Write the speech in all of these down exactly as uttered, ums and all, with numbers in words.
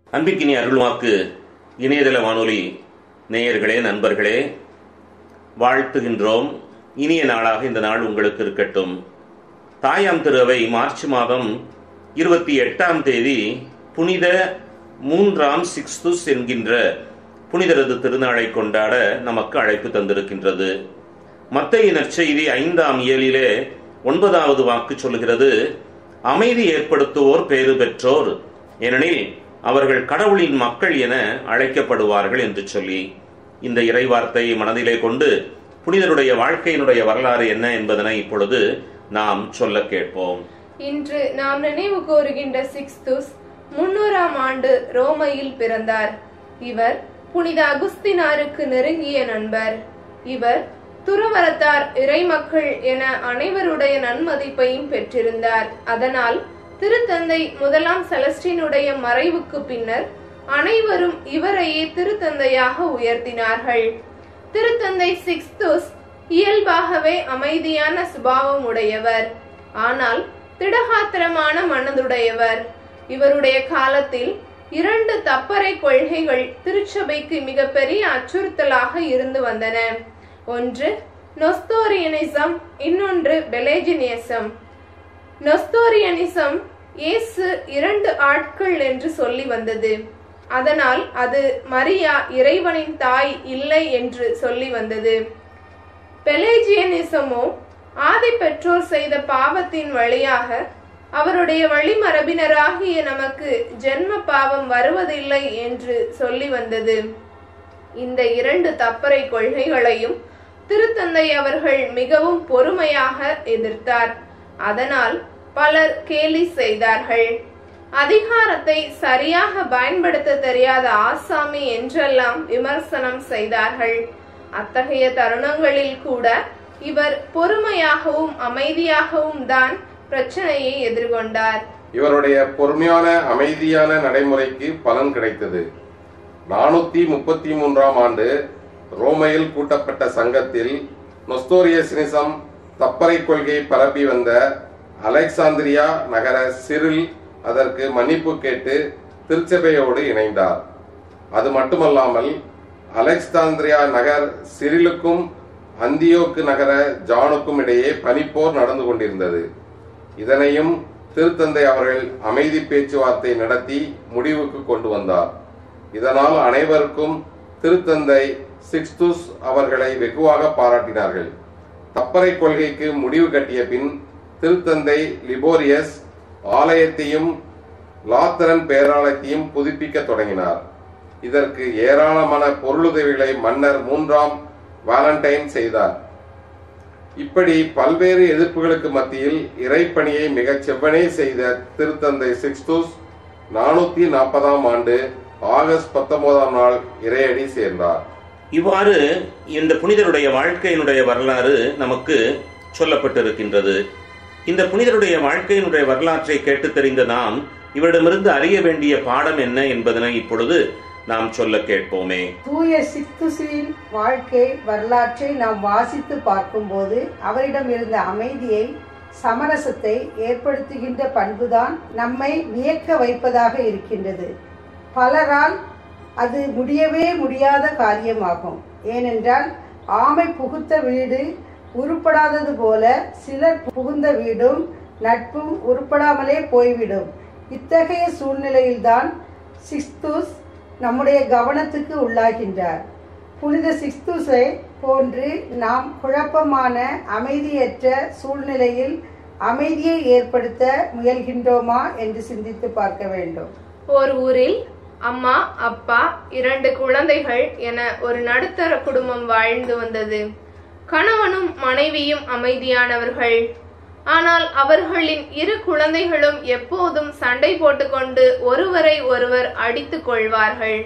அன்பிற்கினி அருள்வாக்கு இணையதள வானொலி நேயர்களே, நண்பர்களே, வாழ்த்துகின்றோம். இனிய நாளாக இந்த நாள் உங்களுக்கு இருக்கட்டும். தாயாம் திரு அவை மார்ச் மாதம் இருபத்தி எட்டாம் தேதி புனித மூன்றாம் சிக்ஸ்துஸ் என்கின்ற புனிதரது திருநாளை கொண்டாட நமக்கு அழைப்பு தந்திருக்கின்றது. மத்தேயு நற்செய்தி ஐந்தாம் இயலிலே ஒன்பதாவது வாக்கு சொல்கிறது, அமைதி ஏற்படுத்துவோர் பேறு பெற்றோர், ஏனெனில் அவர்கள் கடவுளின் மக்கள் என அழைக்கப்படுவார்கள் என்று சொல்லி, இந்த இறைவார்த்தையை மனதிலே கொண்டு புனிதருடைய வாழ்க்கையினுடைய வரலாறு என்ன என்பதனை இப்பொழுது நாம் சொல்ல கேட்போம். இன்று நாம் நினைவு கூறுகின்ற சிக்ஸ்துஸ் முன்னூறாம் ஆண்டு ரோமையில் பிறந்தார். இவர் புனித அகுஸ்தினாருக்கு நெருங்கிய நண்பர். இவர் துறவரத்தார், இறைமக்கள் என அனைவருடைய நன்மதிப்பையும் பெற்றிருந்தார். அதனால் திருத்தந்தை முதலாம் செலஸ்டினுடைய மறைவுக்கு பின்னர் அனைவரும் இவரையே திருத்தந்தையாக உயர்த்தினார்கள். திருத்தந்தை சிக்ஸ்துஸ் இயல்பாகவே அமைதியான சுபாவம் உடையவர், ஆனால் திடகாத்திரமான மனதுடையவர். இவருடைய காலத்தில் இரண்டு தப்பறை கொள்கைகள் திருச்சபைக்கு மிக பெரிய அச்சுறுத்தலாக இருந்து வந்தன. ஒன்று நொஸ்தோரியனிசம், இன்னொன்று பெலேஜினியசம். நொஸ்தோரியனிசம் இயேசு இரண்டு ஆட்கள் என்று சொல்லி வந்தது. அதனால் அது மரியா இறைவனின் தாய் இல்லை என்று சொல்லி வந்தது. பெலேஜியனிசமோ ஆதி பெற்றோர் செய்த பாவத்தின் வழியாக அவருடைய வழிமரபினராகிய நமக்கு ஜென்ம பாவம் வருவதில்லை என்று சொல்லி வந்தது. இந்த இரண்டு தப்பறை கொள்கைகளையும் திருத்தந்தை அவர்கள் மிகவும் பொறுமையாக எதிர்த்தார். அதனால் பலர் கேலி செய்தார்கள். அதிகாரத்தை சரியாக பயன்படுத்த தெரியாத ஆசாமி என்றெல்லாம் விமர்சனம் செய்தார்கள். அத்தகைய தருணங்களில் கூட இவர் பொறுமையாகவும் அமைதியாகவும் தான் பிரச்சனையை எதிர்கொண்டார். இவருடைய பொறுமையான அமைதியான நடைமுறைக்கு பலன் கிடைத்தது. நானூத்தி முப்பத்தி மூன்றாம் ஆண்டு ரோமையில் கூட்டப்பட்ட சங்கத்தில் நொஸ்தோரியனிசம் தப்பறை கொள்கையை பரப்பி வந்த அலெக்சாந்திரியா நகர சிரில் அதற்கு மன்னிப்பு கேட்டு திருச்சபையோடு இணைந்தார். அது மட்டுமல்லாமல் அலெக்சாந்திரியா நகர் சிரிலுக்கும் அந்தியோக்கு நகர ஜானுக்கும் இடையே பனிப்போர் நடந்து கொண்டிருந்தது. இதனையும் திருத்தந்தை அவர்கள் அமைதி பேச்சுவார்த்தை நடத்தி முடிவுக்கு கொண்டு வந்தார். இதனால் அனைவருக்கும் திருத்தந்தை சிக்ஸ்துஸ் அவர்களை வெகுவாக பாராட்டினார்கள். தப்பறை கொள்கைக்கு முடிவு கட்டிய பின் திருத்தந்தை லிபோரியஸ் ஆலயத்தையும் லாத்தரன் பேராலயத்தையும் புதுப்பிக்க தொடங்கினார். இதற்கு ஏராளமான பொருளுதவிகளை மன்னர் மூன்றாம் வாலண்டைன் செய்தார். இப்படி பல்வேறு எதிர்ப்புகளுக்கு மத்தியில் இறைப்பணியை மிகச் செவ்வனே செய்த திருத்தந்தை சிக்ஸ்துஸ் நானூத்தி நாற்பதாம் ஆண்டு ஆகஸ்ட் பத்தொன்பதாம் நாள் இறையடி சேர்ந்தார். இவ்வாறு இந்த புனிதருடைய வாழ்க்கையினுடைய வரலாறு நமக்கு சொல்லப்பட்டிருக்கின்றது. இந்த புனிதருடைய வாழ்க்கையினுடைய வரலாற்றை கேட்டு தெரிந்த நாம் இவரிடமிருந்து அறிய வேண்டிய பாடம் என்ன என்பதனை இப்பொழுது நாம் சொல்ல கேட்போமே. தூய சிக்ஸ்துஸின் வாழ்க்கை வரலாற்றை நாம் வாசித்து பார்க்கும்போது அவரிடம் இருந்த அமைதியை, சமரசத்தை ஏற்படுத்துகின்ற பண்புதான் நம்மை வியக்க வைப்பதாக இருக்கின்றது. பலரால் அது முடியவே முடியாத காரியமாகும். ஏனென்றால் ஆமை புகுத்த வீடு உருப்படாதது போல சிலர் புகுந்த வீடும் நட்பும் உருப்படாமலே போய்விடும். இத்தகைய சூழ்நிலையில்தான் சிக்ஸ்துஸ் நம்முடைய கவனத்துக்கு உள்ளாகின்றார். புனித சிக்ஸ்துஸை போன்று நாம் குழப்பமான அமைதியற்ற சூழ்நிலையில் அமைதியை ஏற்படுத்த முயல்கின்றோமா என்று சிந்தித்து பார்க்க வேண்டும். ஒரு ஊரில் அம்மா, அப்பா, இரண்டு குழந்தைகள் என ஒரு நடுத்தர குடும்பம் வாழ்ந்து வந்தது. கணவனும் மனைவியும் அமைதியானவர்கள். ஆனால் அவர்களின் இரு குழந்தைகளும் எப்போதும் சண்டை போட்டுக்கொண்டு ஒருவரை ஒருவர் அடித்துக் கொள்வார்கள்.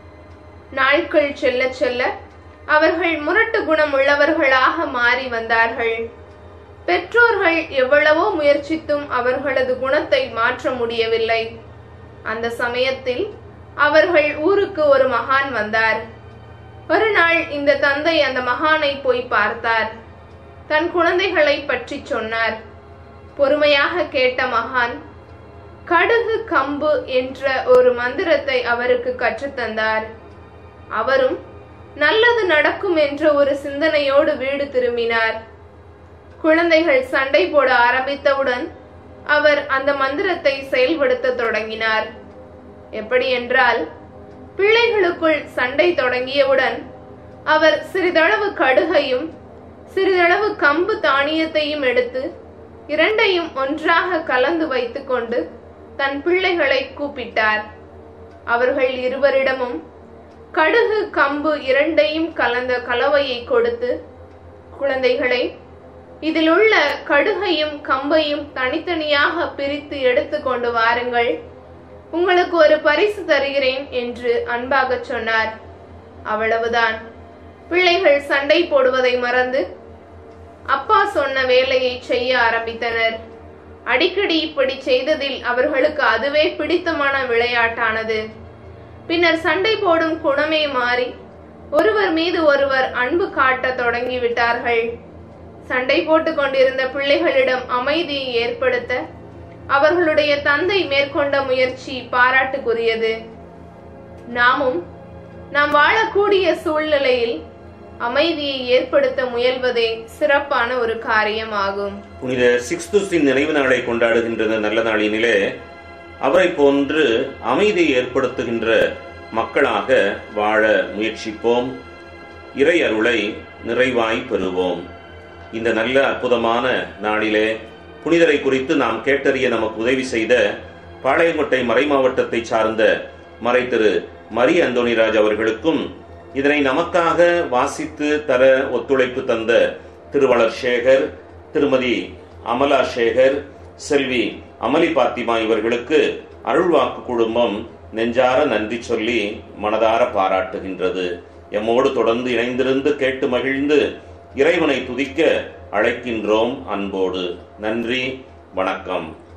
நாட்கள் செல்ல செல்ல அவர்கள் முரட்டு குணம் உள்ளவர்களாக மாறி வந்தார்கள். பெற்றோர்கள் எவ்வளவோ முயற்சித்தும் அவர்களது குணத்தை மாற்ற முடியவில்லை. அந்த சமயத்தில் அவர்கள் ஊருக்கு ஒரு மகான் வந்தார். ஒரு நாள் இந்த தந்தை அந்த மகானை போய் பார்த்தார். தன் குழந்தைகளை பற்றி சொன்னார். பொறுமையாக கேட்ட மகான், கடுகு கம்பு என்ற ஒரு மந்திரத்தை அவருக்கு கற்றுத்தந்தார். அவரும் நல்லது நடக்கும் என்ற ஒரு சிந்தனையோடு வீடு திரும்பினார். குழந்தைகள் சண்டை போட ஆரம்பித்தவுடன் அவர் அந்த மந்திரத்தை செயல்படுத்த தொடங்கினார். எப்படி என்றால், பிள்ளைகளுக்குள் சண்டை தொடங்கியவுடன் அவர் சிறிதளவு கடுகையும் சிறிதளவு கம்பு தானியத்தையும் எடுத்து இரண்டையும் ஒன்றாக கலந்து வைத்துக் கொண்டு தன் பிள்ளைகளை கூப்பிட்டார். அவர்கள் இருவரிடமும் கடுகு கம்பு இரண்டையும் கலந்த கலவையை கொடுத்து, குழந்தைகளை, இதில் உள்ள கடுகையும் கம்பையும் தனித்தனியாக பிரித்து எடுத்து கொண்டு வாருங்கள், உங்களுக்கு ஒரு பரிசு தருகிறேன் என்று அன்பாக சொன்னார். அவ்வளவுதான். பிள்ளைகள் சண்டை போடுவதை மறந்து அப்பா சொன்ன வேலையை செய்ய ஆரம்பித்தனர். அடிக்கடி இப்படி செய்ததில் அவர்களுக்கு அதுவே பிடித்தமான விளையாட்டானது. பின்னர் சண்டை போடும் குணமே மாறி ஒருவர் மீது ஒருவர் அன்பு காட்ட தொடங்கிவிட்டார்கள். சண்டை போட்டுக் கொண்டிருந்த பிள்ளைகளிடம் அமைதியை ஏற்படுத்த அவர்களுடைய தந்தை மேற்கொண்ட முயற்சி பாராட்டுக்குரியது. நாமும் நாம் வாழக்கூடிய சூழ்நிலையில் அமைதியை ஏற்படுத்த முயல்வதே சிறப்பான ஒரு காரியமாகும். புனித சிக்ஸ்துஸின் நினைவு நாளை கொண்டாடுகின்ற நல்ல நாளினிலே அவரை போன்று அமைதியை ஏற்படுத்துகின்ற மக்களாக வாழ முயற்சிப்போம். இறை அருளை நிறைவாய் பெறுவோம். இந்த நல்ல அற்புதமான நாளிலே புனிதரை குறித்து நாம் கேட்டறிய நமக்கு உதவி செய்த பாளையங்கோட்டை மறை மாவட்டத்தை சார்ந்த மறை திரு மரி அந்தோணிராஜ் அவர்களுக்கும், இதனை நமக்காக வாசித்து தர ஒத்துழைப்பு தந்த திருவளர் சேகர், திருமதி அமலா சேகர், செல்வி அமலி பாத்திமா இவர்களுக்கு அருள்வாக்கு குடும்பம் நெஞ்சார நன்றி சொல்லி மனதார பாராட்டுகின்றது. எம்மோடு தொடர்ந்து இணைந்திருந்து கேட்டு மகிழ்ந்து இறைவனை துதிக்க அழைக்கின்றோம் அன்போடு. நன்றி, வணக்கம்.